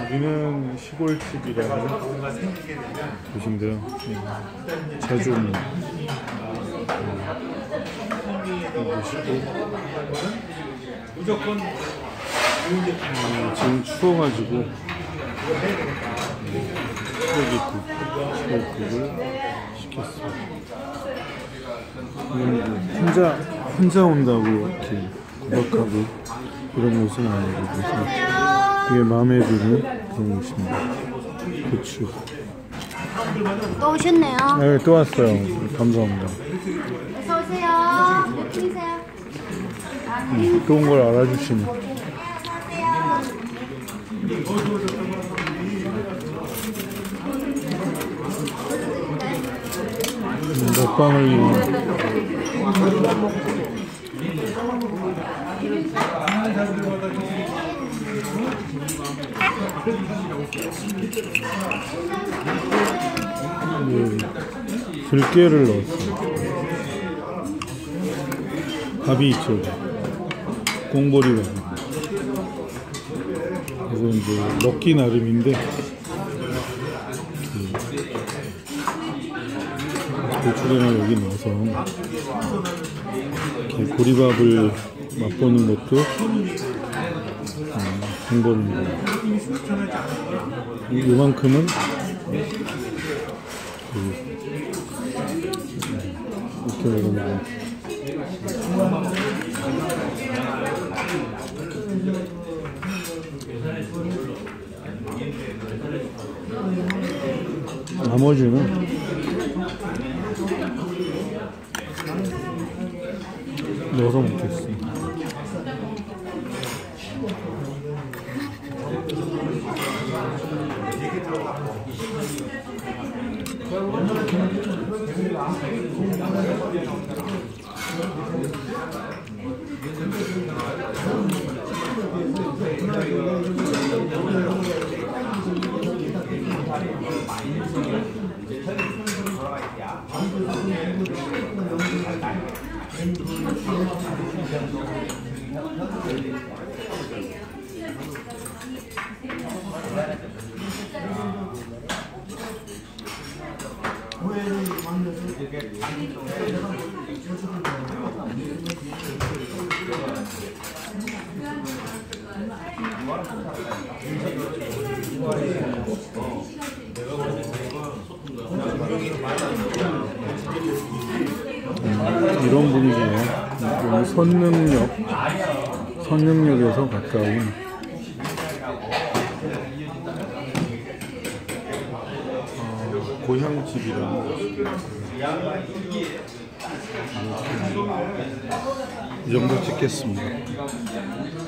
여기는 시골집이라는 곳인데요. 자주 오는 곳이고, 지금 추워가지고 시골국을 시켰어요. 혼자 온다고 이렇게 고백하고 이런 곳은 아니고, 그래서 되게 마음에 드는 그런 곳입니다. 고추. 또 오셨네요. 네, 또 왔어요. 감사합니다. 어서 오세요. 몇 분이세요? 또 온 걸 알아주시네. 먹방을 위한 들깨를 넣었어요. 밥이 있죠. 꽁보리 밥이. 그래서 이제 먹기 나름인데, 고추장을 여기 넣어서 이렇게 보리밥을 맛보는 것도 방법입니다. 이만큼은 이렇게 먹으면 나머지는 넣어서 먹겠습니다. 이런 분위기예요. 선릉역에서 가까운 고향집이라는 이 정도 찍겠습니다.